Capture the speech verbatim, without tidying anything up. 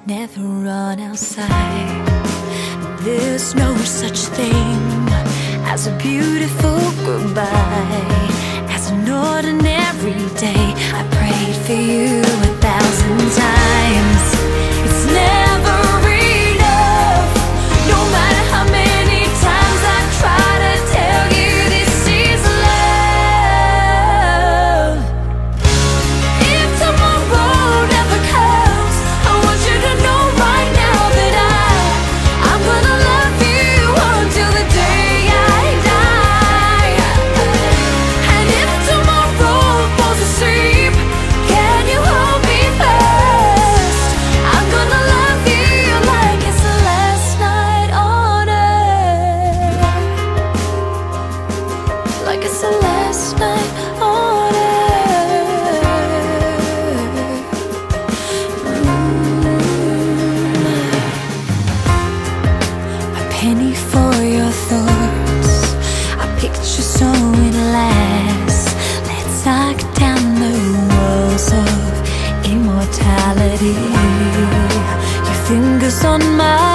never run outside. There's no such thing as a beautiful goodbye. As an ordinary day, I prayed for you a thousand times. It's never enough, no matter how many times I try to tell you this is love. If tomorrow never comes, I want you to know right now that I, I'm gonna love you until the day I die. And if tomorrow falls asleep, can you hold me first? I'm gonna love you like it's the last night on earth. Like it's the last night on earth. Mm. A penny for your thoughts, a picture so it lasts. Let's knock down the walls of immortality. Your fingers on my